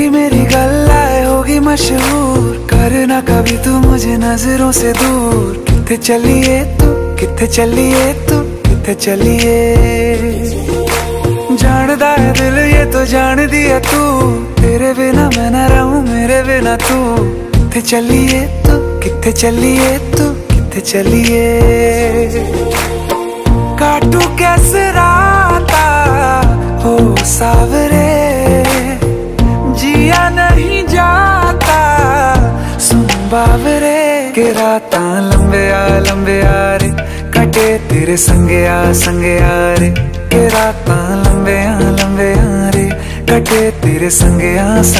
तेरी मेरी गल्लाए होगी मशहूर, करना कभी तू मुझे नजरों से दूर। किथे चलिए तू, किथे चलिए तू, किथे चलिए। जानदा है दिल ये तो जान दिया तू, तेरे बिना मैं ना रहूं मेरे बिना तू। किथे चलिए तू, किथे चलिए तू, किथे चलिए। काटू कैसे राता हो सावरे, जिया नहीं जाता सुन बावरे। के राता लंबे आ रे, कटे तेरे संगे आ रे। के राता लंबे आ रे, कटे तेरे संगे आ